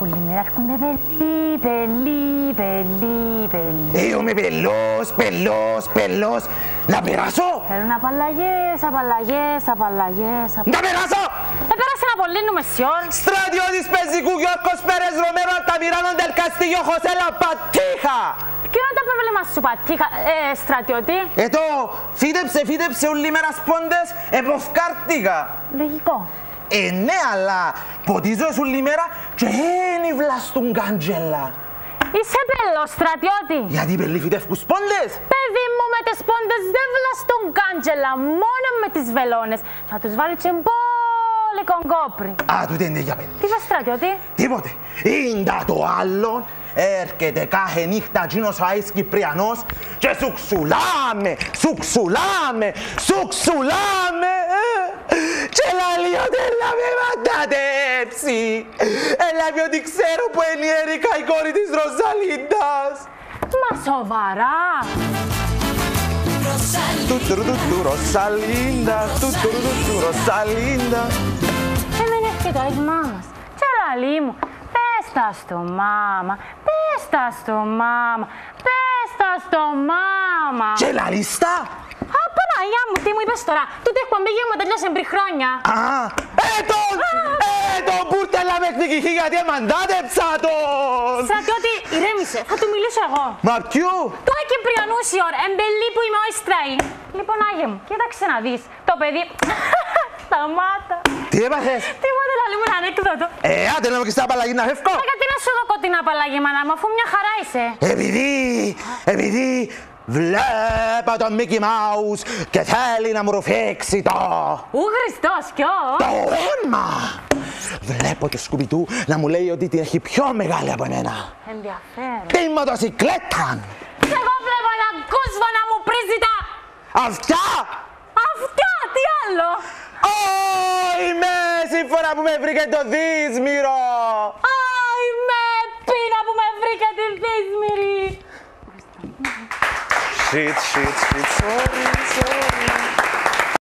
Πολλή μέρα έρχονται πελί. Είμαι πελός. Να περάσω. Θέλουν απαλλαγές. Να περάσω. Πέρασε να πολύ νομεσιόν. Στρατιώτης πεζικού Γιώργος Πέρες Ρομέρο Αλταμιράνο del Castillo José La Patija. Ποιο είναι το πρόβλημα σου, Πατήχα, στρατιώτη? Εδώ, φύτεψε όλη μέρα σπόντες, εποφκάρτηκα. Λογικό. Ναι, αλλά ποτίζω όλη μέρα και δεν βλαστούν καντζέλα. Είσαι πελός, στρατιώτη. Γιατί οι πελοί φυτεύκουν σπόντες. Παιδί μου, με τις σπόντες δεν βλαστούν κάντζελα, μόνο με τις βελόνες. Θα τους βάλει και πολύ κογκόπρι. Α, τούτε είναι για πελί. Τι είπα, στρατιώτη? Τίποτε. Είναι το άλλο. Έρχεται κάθε νύχτα εκείνος ο Άης Κυπριανός και σου ξουλάμε. Και λαλεί ότι έλα με μαντατέψει. Έλα πει ότι ξέρω που είναι η Ερικα η κόρη της Ροζαλίντας. Μα σοβαρά? Ροζαλίντα. Έμενε έρχεται ο Άης μάμας. Και λαλεί μου, πες τα στο μάμα. Και λαλίστα. Α, Παναγιά μου, τι μου είπες τώρα? Τούτη εκπομπή μου τελειώσε πριν χρόνια. Α, τον πούρτελα με εκδικηθεί γιατί εμαντάτεψα τον. Στρατιώτη, ηρέμησε, θα του μιλήσω εγώ. Μα ποιου? Το Κυπριανούς η ώρα, εμπελή που είμαι ο Ιστραή. Λοιπόν, Άγιε μου, κοίταξε να δεις, το παιδί... Σταμάτα. Τι έπαθες? Τίποτε, λαλή μου, ένα ανέκδοτο. Άντε να μου και στα απαλλαγή να φεύγω. Γιατί να σου δω την απαλλαγή, μάνα μου, αφού μια χαρά είσαι. Επειδή βλέπω τον Μίκι Μάους και θέλει να μου ρουφήξει το... Ου Χριστός, ποιο? Το αίμα! Βλέπω το Σκουμπιτού να μου λέει ότι την έχει πιο μεγάλη από εμένα. Ενδιαφέρον. Την μοτοσικλέτα! Εγώ βλέπω έναν κούσβο να μου πρίζει τα... Αυτιά! Αυτιά, τι άλλο? Η μέση φορά που με βρήκε το Δύσμυρο! Άι με πείνα που με βρήκε τη Δύσμυρη! Shit, sorry.